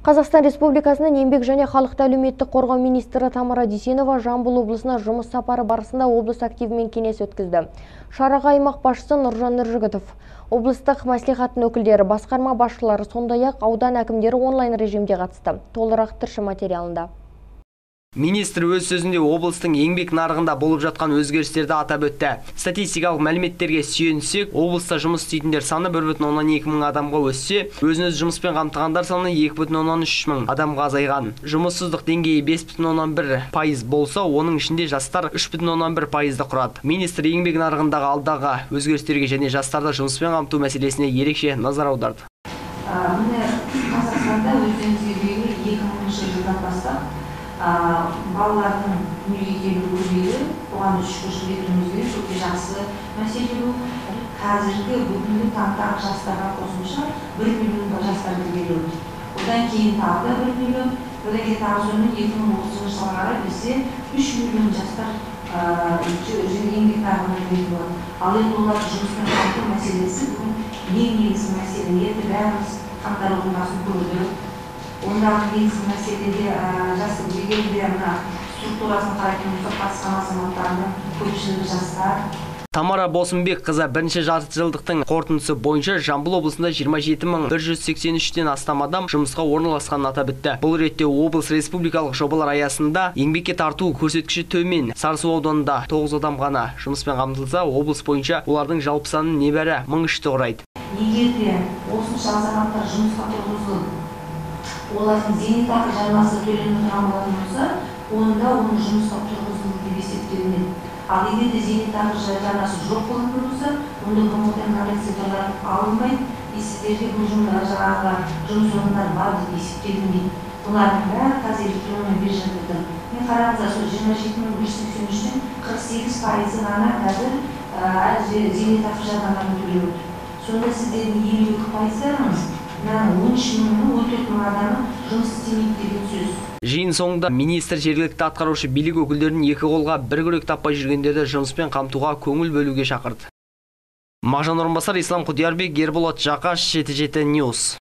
Қазақстан Республикасының еңбек және халықты әлеуметтік қорғау министрі Тамара Дүйсенова Жамбыл облысына жұмыс сапары барысында облыс активімен кеңес өткізді. Шараға аймақ басшысы Нұржан Нұржігітов, облыстық мәслихаттың өкілдері, басқарма басшылары, сондай-ақ аудан әкімдері онлайн режимде қатысты. Толығырақ тілші материалында. Министр өз сөзінде облыстың еңбек нарығында болып жатқан өзгерістерді атап өтті. Статистикалық мәліметтерге сүйенсек, облыста жұмыс істейтіндер саны 1,2 мың адамға өссе, өзін-өзі жұмыспен қамтығандар саны 2,3 мың адамға азайған. Жұмыссыздық деңгейі 5,1% болса, оның ішінде жастар 3,1%-ды құрады. Министр еңбек нарығындағы алдағы өзгерістерге және жастарды жұмыспен қамту мәселесіне ерекше назар аударды. Қазақстанда өздеріңізге белгілі 2000 жылдан бастап балалардың дүниеге келу көбейді, оған шүкіршілік етуіміз керек, өте жақсы мәселе бұл. Қазіргі бүгінгі таңдағы жастарға қосымша 1 миллион жастар келеді. Одан кейін тағы 1 миллион, одан кейін тағы соның 2030 жылға қарай бізде 3 миллион жастар еңбек нарығына келетін болады. Ал енді оларды жұмыспен қамту мәселесі бүгін ең негізгі мәселе. Енді бәріміз қаңтар оқиғасын көрдік. Ондағы негізгі мәселеде жастың дегенде структурасын қарайтын болсақ, қатысқан азаматтардың көпшілігі жастар. Тамара Босымбек қызы бірінші жартыжылдықтың қорытындысы бойынша Жамбыл облысында 27.183-тен астам адам жұмысқа орналасқанын атап өтті. Бұл ретте облыс республикалық жобалар аясында еңбекке тарту көрсеткіші төмен. Сарысу ауданында 9 адам ғана жұмыспен қамтылса, облыс бойынша олардың жалпы саны небәрі 1003-ті құрайды. Егер де осынша азаматтар жұмысқа тұрғызылып, олардың зейнетақы жарнасы төленіп тұрған болатын болса, онда оның жұмысқа тұрғызылуы деп есептелінеді. Ал егер де зейнетақы жарнасы жоқ болатын болса, онда коммуналдық компенсациялар алынбайды. Сіздерге бұл жұмыс орындары бар деп есептелінбейді. Бұлардың бәрі қазір электронды биржада тұр. Мен қараңыздар, сол 27.183-тен 48% ғана қазір зейнетақы жарналарын төлеп отыр. Сонда сіздердің 52%-ыңыз 13 мың, 14 мың адамы жұмыс істемейді деген сөз. Жиын соңында министр жергілікті атқарушы билік өкілдерін екі қолға бір күрек таппай жүргендерді жұмыспен қамтуға көңіл бөлуге шақырды. Мағжан Орынбасар, Ислам Құдиярбек, Ерболат Жақаш, 77 News.